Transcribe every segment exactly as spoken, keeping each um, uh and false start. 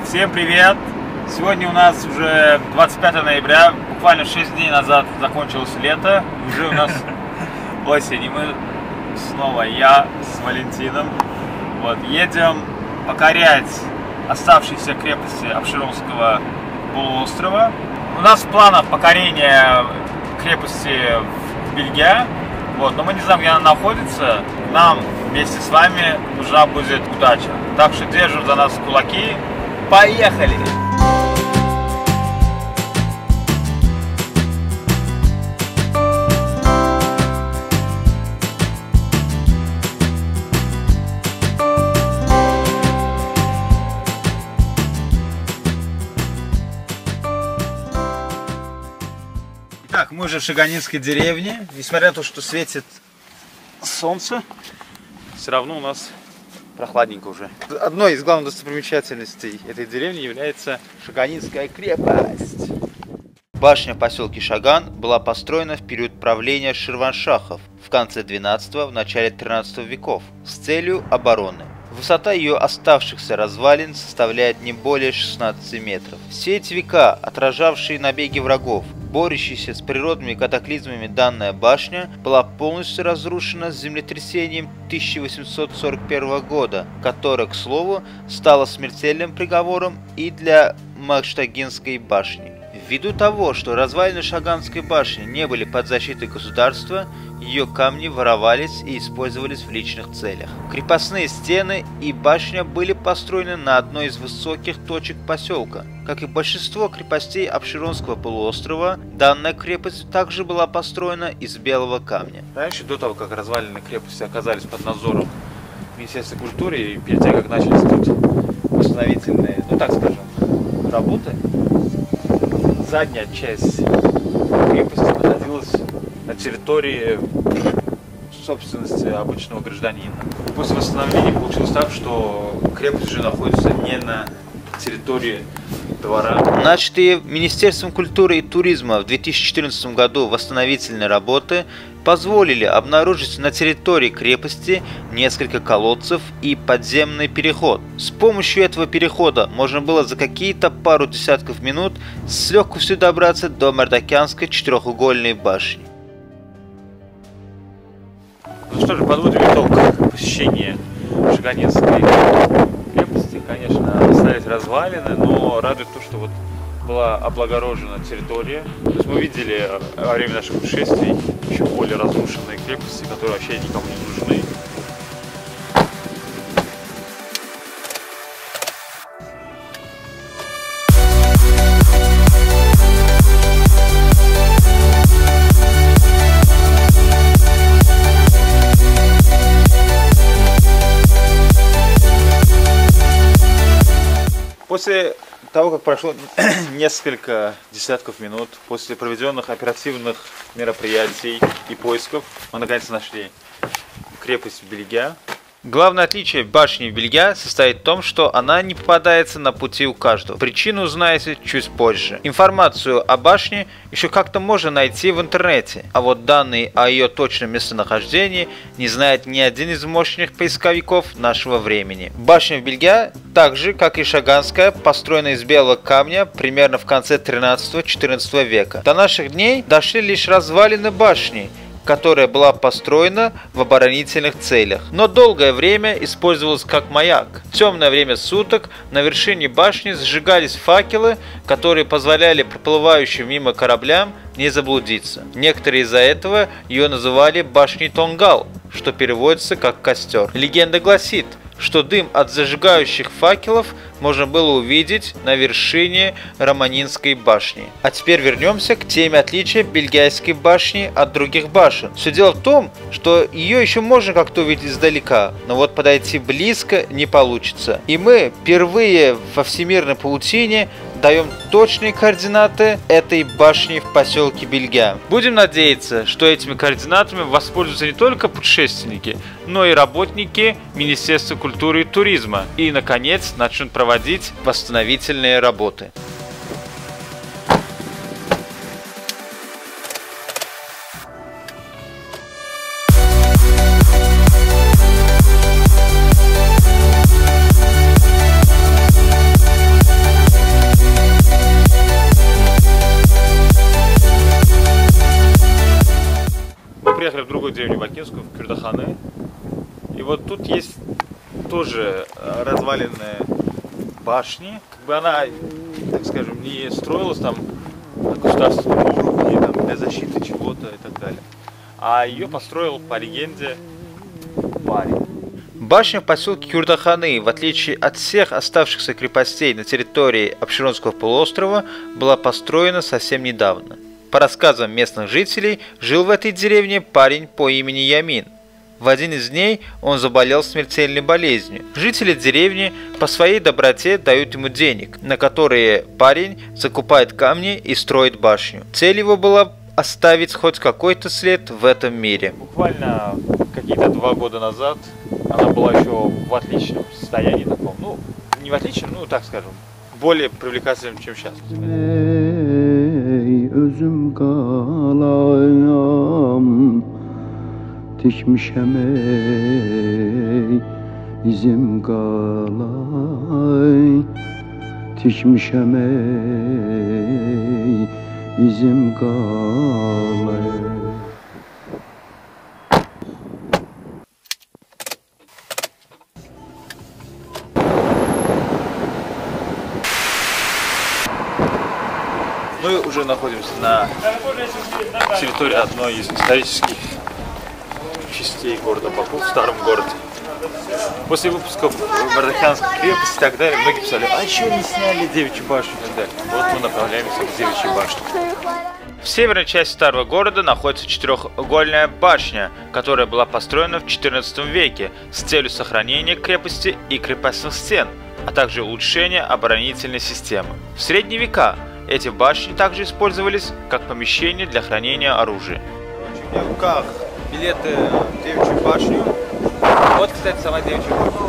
Всем привет! Сегодня у нас уже двадцать пятое ноября, буквально шесть дней назад закончилось лето, уже у нас осень, и мы снова, я с Валентином, вот, едем покорять оставшиеся крепости Апшеронского полуострова. У нас в планах покорение крепости в Бельгии, вот, но мы не знаем, где она находится. Нам вместе с вами нужна будет удача. Так что держим за нас кулаки. Поехали! Итак, мы уже в Шаганинской деревне. Несмотря на то, что светит солнце, все равно у нас прохладненько уже. Одной из главных достопримечательностей этой деревни является Шаганинская крепость. Башня в поселке Шаган была построена в период правления Ширваншахов в конце двенадцатого, в начале тринадцатого веков с целью обороны. Высота ее оставшихся развалин составляет не более шестнадцати метров. Все эти века, отражавшие набеги врагов, борющаяся с природными катаклизмами, данная башня была полностью разрушена землетрясением тысяча восемьсот сорок первого года, которое, к слову, стало смертельным приговором и для Маштагинской башни. Ввиду того, что развалины Шаганской башни не были под защитой государства, ее камни воровались и использовались в личных целях. Крепостные стены и башня были построены на одной из высоких точек поселка. Как и большинство крепостей Апшеронского полуострова, данная крепость также была построена из белого камня. Раньше, до того, как развалины крепости оказались под надзором Министерства культуры, и перед тем, как начались тут восстановительные, ну так скажем, работы, задняя часть крепости находилась на территории собственности обычного гражданина. После восстановления получилось так, что крепость уже находится не на территории двора. Начатые Министерством культуры и туризма в две тысячи четырнадцатом году восстановительные работы позволили обнаружить на территории крепости несколько колодцев и подземный переход. С помощью этого перехода можно было за какие-то пару десятков минут с легкостью добраться до Мардакянской четырехугольной башни. Ну что же, подводим итог посещения Шаганинской крепости. Конечно, остались развалины, но радует то, что вот была облагорожена территория. То есть мы видели во время наших путешествий еще более разрушенные крепости, которые вообще никому не нужны. После того, как прошло несколько десятков минут, после проведенных оперативных мероприятий и поисков, мы наконец нашли крепость в Бельгии. Главное отличие башни в Бельгии состоит в том, что она не попадается на пути у каждого. Причину узнаете чуть позже. Информацию о башне еще как-то можно найти в интернете, а вот данные о ее точном местонахождении не знает ни один из мощных поисковиков нашего времени. Башня в Бельгии, так же как и Шаганская, построена из белого камня примерно в конце тринадцатого-четырнадцатого века. До наших дней дошли лишь развалины башни, которая была построена в оборонительных целях, но долгое время использовалась как маяк. В темное время суток на вершине башни зажигались факелы, которые позволяли проплывающим мимо кораблям не заблудиться. Некоторые из-за этого ее называли башней Тонгал, что переводится как костер. Легенда гласит, что дым от зажигающих факелов можно было увидеть на вершине Романинской башни. А теперь вернемся к теме отличия Бельгийской башни от других башен. Все дело в том, что ее еще можно как-то увидеть издалека, но вот подойти близко не получится. И мы впервые во всемирной паутине даем точные координаты этой башни в поселке Бельгия. Будем надеяться, что этими координатами воспользуются не только путешественники, но и работники Министерства культуры и туризма. И, наконец, начнут проводить восстановительные работы. Абширонского Кюрдаханы. И вот тут есть тоже разваленные башни. Как бы она, так скажем, не строилась там на государственном уровне, там, для защиты чего-то и так далее. А ее построил, по легенде, парень. Башня в поселке Кюрдаханы, в отличие от всех оставшихся крепостей на территории Абширонского полуострова, была построена совсем недавно. По рассказам местных жителей, жил в этой деревне парень по имени Ямин. В один из дней он заболел смертельной болезнью. Жители деревни по своей доброте дают ему денег, на которые парень закупает камни и строит башню. Цель его была оставить хоть какой-то след в этом мире. Буквально какие-то два года назад она была еще в отличном состоянии таком. Ну, не в отличном, ну так скажем, более привлекательным, чем сейчас. Tikmişəm ey izim qalay, tikmişəm ey izim qalay. Мы уже находимся на территории одной из исторических частей города Баку, в старом городе. После выпуска Бардахянской крепости и так далее, многие писали, а еще не сняли Девичью башню и так далее. Вот мы направляемся к Девичьей башне. В северной части старого города находится четырехугольная башня, которая была построена в четырнадцатом веке с целью сохранения крепости и крепостных стен, а также улучшения оборонительной системы. В средние века эти башни также использовались как помещения для хранения оружия. У меня в руках билеты в Девичью башню. Вот, кстати, сама Девичья башня.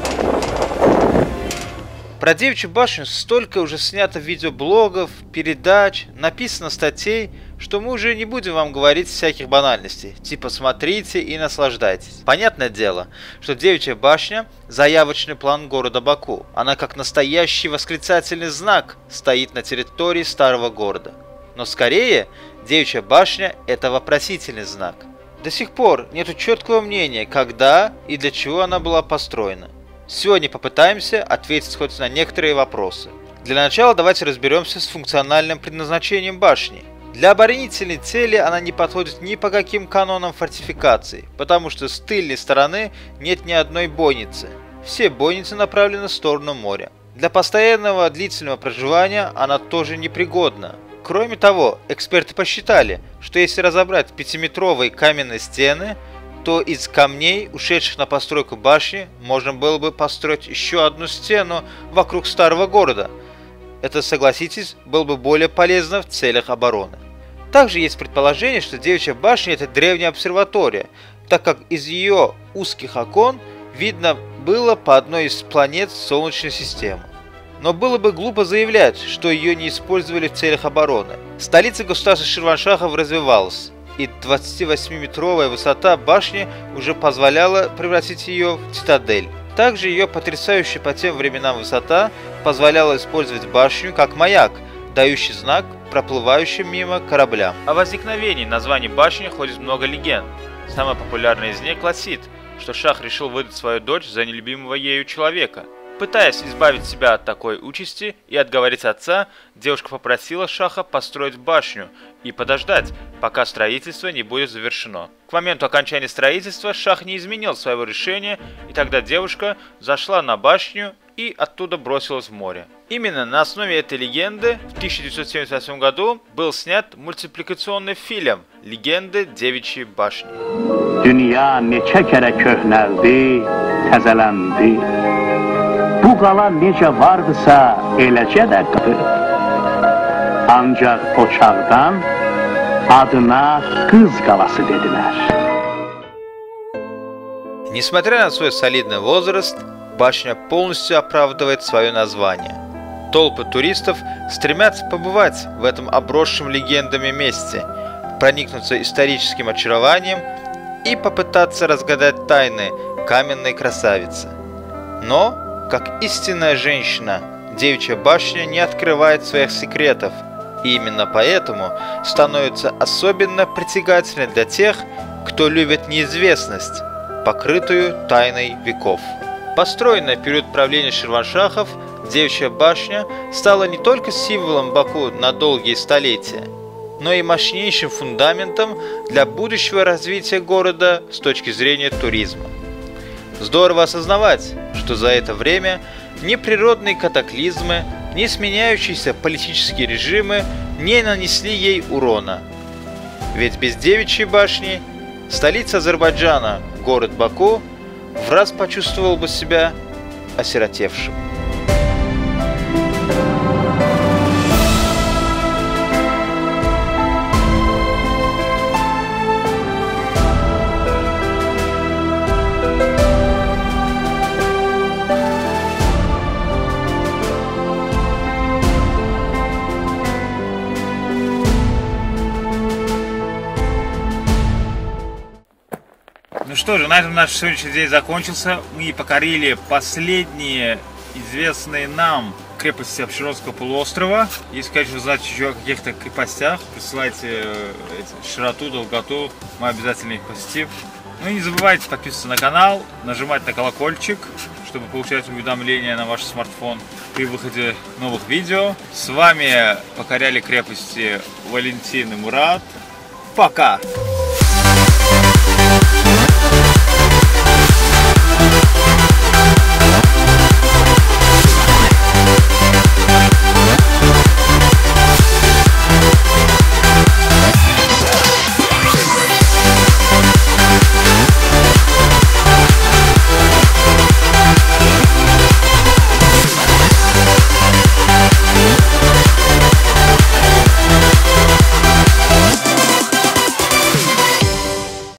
Про Девичью башню столько уже снято видеоблогов, передач, написано статей, что мы уже не будем вам говорить всяких банальностей, типа смотрите и наслаждайтесь. Понятное дело, что Девичья башня – заявочный план города Баку. Она как настоящий восклицательный знак стоит на территории старого города. Но скорее, Девичья башня – это вопросительный знак. До сих пор нет четкого мнения, когда и для чего она была построена. Сегодня попытаемся ответить хоть на некоторые вопросы. Для начала давайте разберемся с функциональным предназначением башни. Для оборонительной цели она не подходит ни по каким канонам фортификации, потому что с тыльной стороны нет ни одной бойницы. Все бойницы направлены в сторону моря. Для постоянного длительного проживания она тоже непригодна. Кроме того, эксперты посчитали, что если разобрать пятиметровые каменные стены, то из камней, ушедших на постройку башни, можно было бы построить еще одну стену вокруг старого города. Это, согласитесь, было бы более полезно в целях обороны. Также есть предположение, что Девичья башня – это древняя обсерватория, так как из ее узких окон видно было по одной из планет Солнечной системы. Но было бы глупо заявлять, что ее не использовали в целях обороны. Столица государства Ширваншахов развивалась, и двадцативосьмиметровая высота башни уже позволяла превратить ее в цитадель. Также ее потрясающая по тем временам высота позволяла использовать башню как маяк, дающий знак проплывающим мимо кораблям. О возникновении названий башни ходит много легенд. Самая популярная из них гласит, что шах решил выдать свою дочь за нелюбимого ею человека. Пытаясь избавить себя от такой участи и отговорить отца, девушка попросила шаха построить башню и подождать, пока строительство не будет завершено. К моменту окончания строительства шах не изменил своего решения, и тогда девушка зашла на башню и оттуда бросилась в море. Именно на основе этой легенды в тысяча девятьсот семьдесят восьмом году был снят мультипликационный фильм «Легенды Девичьей башни». Dünya neçə kərə köhnəldi, təzələndi. Bu qala necə vardısa, eləcə də qalır. Ancaq o çağdan adına Qız qalası dedilər. Несмотря на свой солидный возраст, башня полностью оправдывает свое название. Толпы туристов стремятся побывать в этом обросшем легендами месте, проникнуться историческим очарованием и попытаться разгадать тайны каменной красавицы. Но, как истинная женщина, Девичья башня не открывает своих секретов, и именно поэтому становится особенно притягательной для тех, кто любит неизвестность, покрытую тайной веков. Построенная в период правления Ширваншахов, Девичья башня стала не только символом Баку на долгие столетия, но и мощнейшим фундаментом для будущего развития города с точки зрения туризма. Здорово осознавать, что за это время ни природные катаклизмы, ни сменяющиеся политические режимы не нанесли ей урона. Ведь без Девичьей башни столица Азербайджана, город Баку, враз почувствовал бы себя осиротевшим. Ну что же, на этом наш сегодняшний день закончился. Мы покорили последние известные нам крепости Апшеронского полуострова. Если, конечно, вы знаете еще о каких-то крепостях, присылайте широту, долготу, мы обязательно их посетим. Ну и не забывайте подписываться на канал, нажимать на колокольчик, чтобы получать уведомления на ваш смартфон при выходе новых видео. С вами покоряли крепости Валентин и Мурат. Пока!